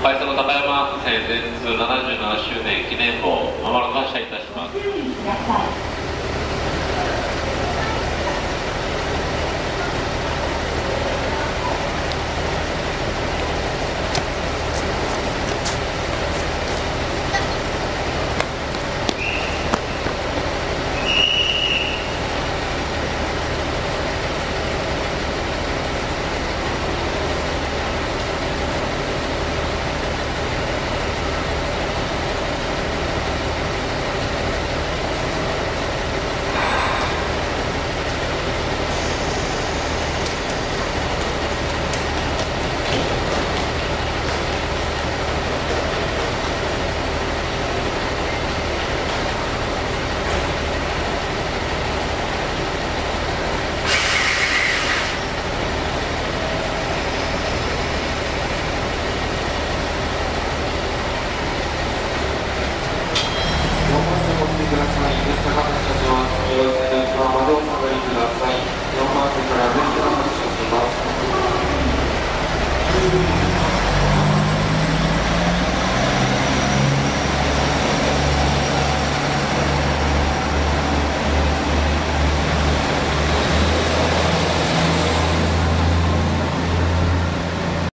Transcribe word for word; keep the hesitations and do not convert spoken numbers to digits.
会社の高山線電通ななじゅうななしゅうねん記念号まもなく発車いたします。